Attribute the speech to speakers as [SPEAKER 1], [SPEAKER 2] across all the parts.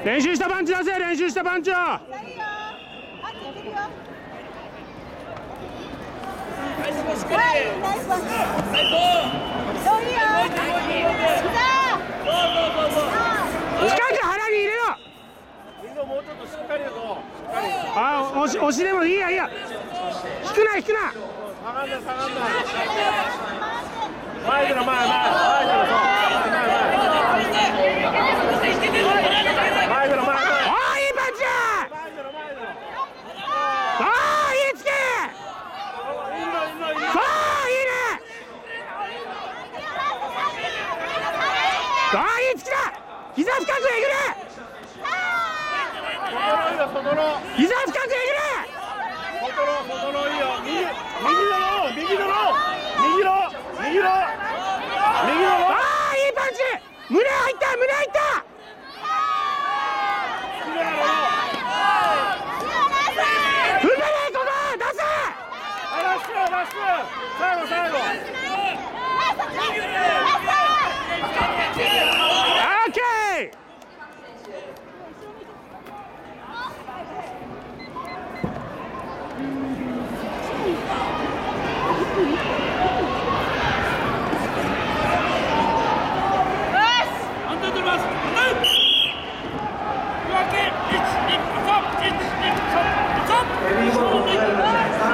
[SPEAKER 1] 練習したパンチ出せ、練習したパンチを。近く腹に入れろ。
[SPEAKER 2] もうちょっとしっかりと。
[SPEAKER 1] あ、押しでもいいやいいや。引くな引くな。
[SPEAKER 2] 下がんな下がんな。前出ろ前前前出ろそう。前出ろ前前。
[SPEAKER 1] ああいいパンチ。
[SPEAKER 2] 前出ろ前出ろ。
[SPEAKER 1] ああいいつけ。さあいいね。ああいいつきだ。膝深くえぐれ。膝深くえぐれ。
[SPEAKER 2] 整いいよ。右だろ。
[SPEAKER 1] ああいいパンチ。胸入った胸入った。踏めねえここ出せ。
[SPEAKER 2] 最後。
[SPEAKER 1] オッケー。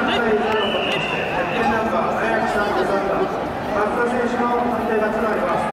[SPEAKER 3] 松田選手の判定がつながります。